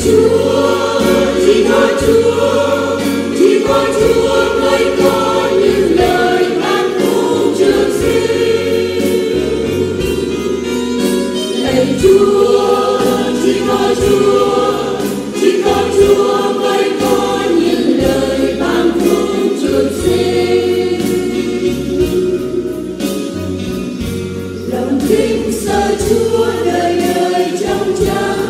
Chúa, chỉ có Chúa mới có những lời ban phúc trường sinh. Lạy Chúa, chỉ có Chúa mới có những lời ban phúc trường sinh. Lòng kính sợ Chúa đời đời trong trắng.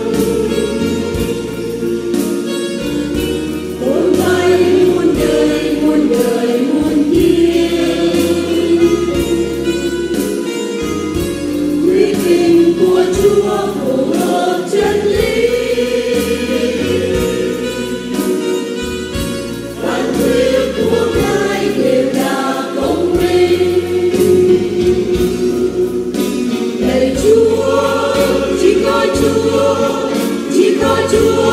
Chúa phù hợp chân lý, phán quyết của Ngài đều là công minh. Lạy Chúa, chỉ có Chúa